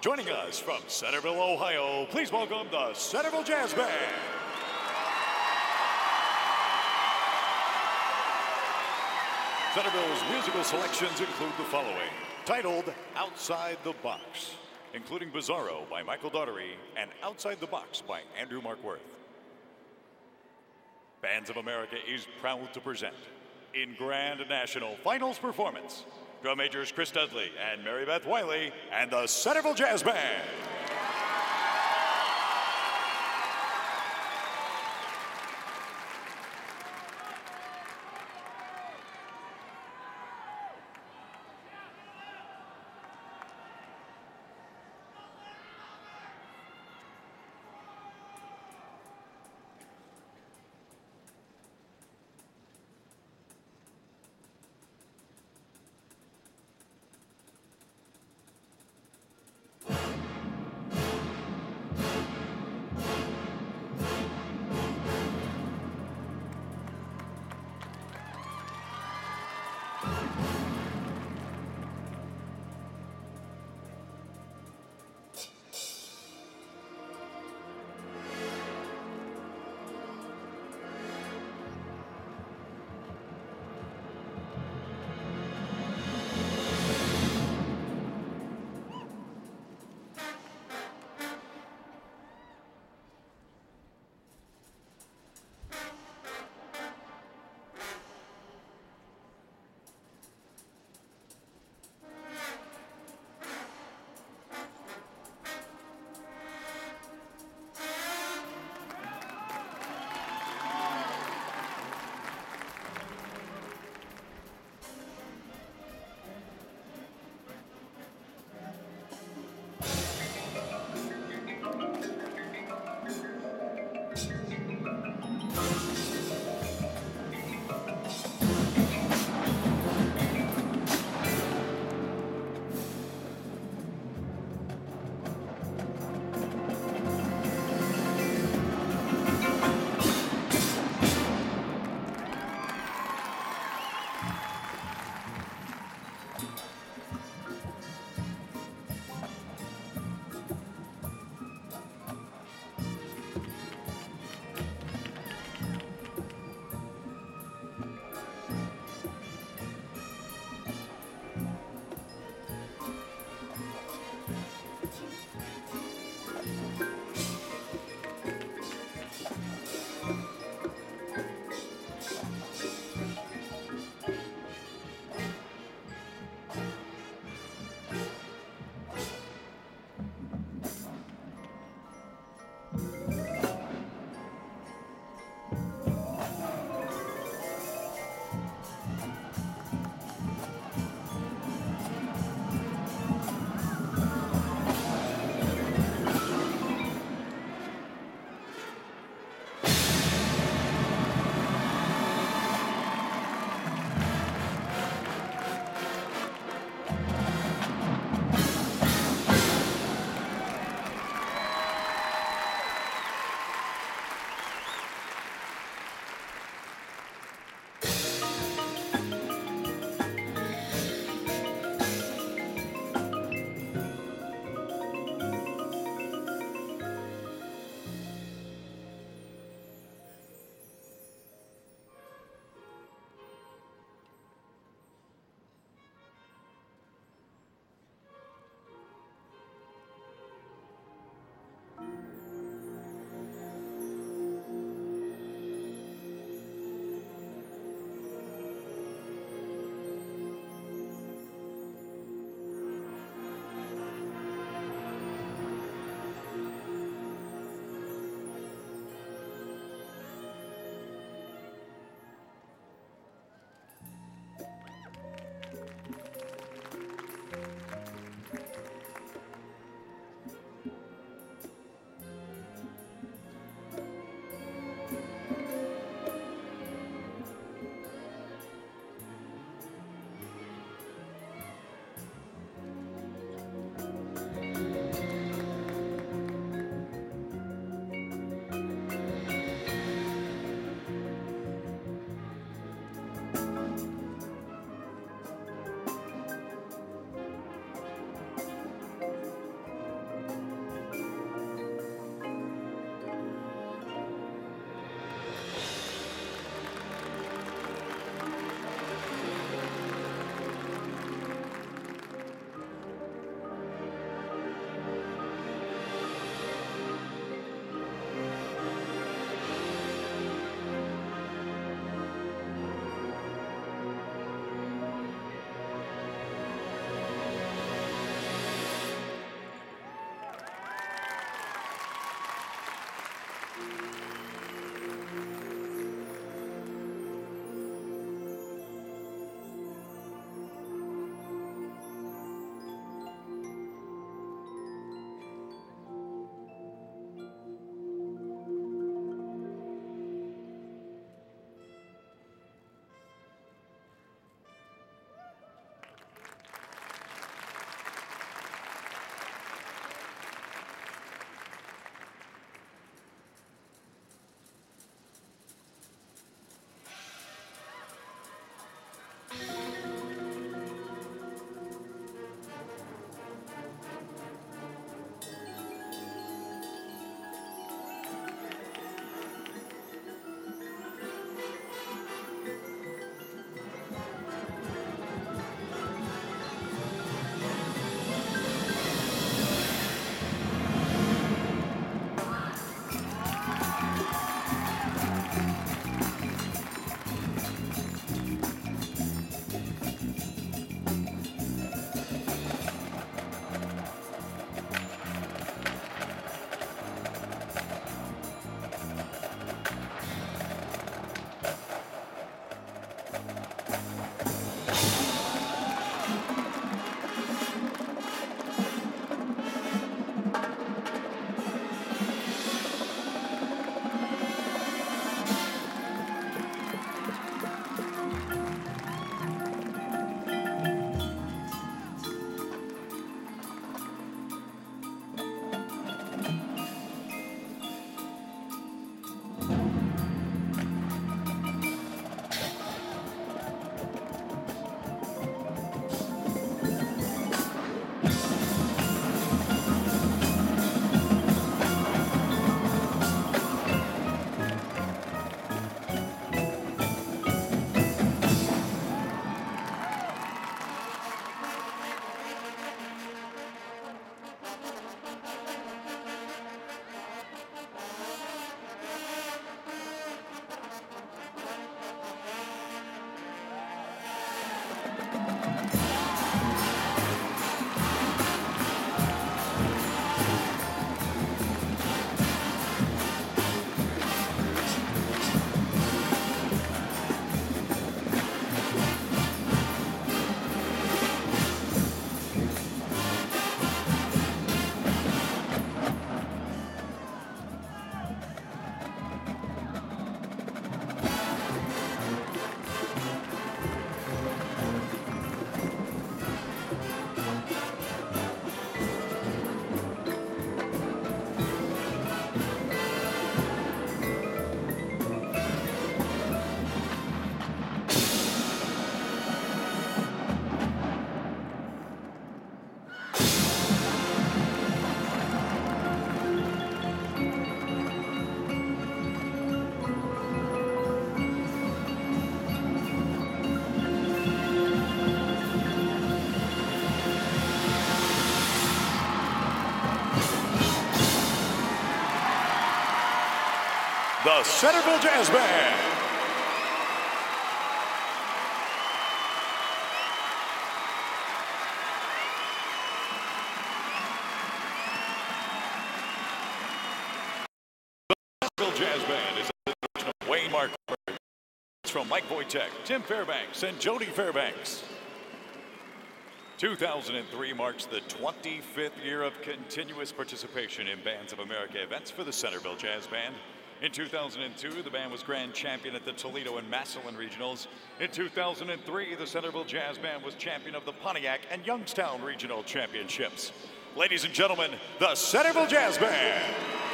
Joining us from Centerville, Ohio, please welcome the Centerville Jazz Band. Centerville's musical selections include the following. Titled Outside the Box, including Bizarro by Michael Daughtery and Outside the Box by Andrew Markworth. Bands of America is proud to present in Grand National Finals performance, drum majors Chris Dudley and Mary Beth Wiley and the Centerville Jazz Band. the Centerville Jazz Band. The Centerville Jazz Band is a production of Wayne Mark. It's from Mike Wojtek, Tim Fairbanks, and Jody Fairbanks. 2003 marks the 25th year of continuous participation in Bands of America events for the Centerville Jazz Band. In 2002, the band was grand champion at the Toledo and Massillon Regionals. In 2003, the Centerville Jazz Band was champion of the Pontiac and Youngstown Regional Championships. Ladies and gentlemen, the Centerville Jazz Band.